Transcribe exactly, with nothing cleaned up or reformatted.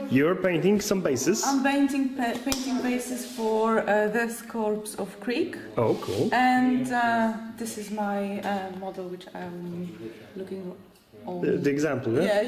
You're painting some bases. I'm painting pa painting bases for uh, this corpse of Creek. Oh, cool. And uh, this is my uh, model, which I'm looking on. The, the example, yeah? Yeah.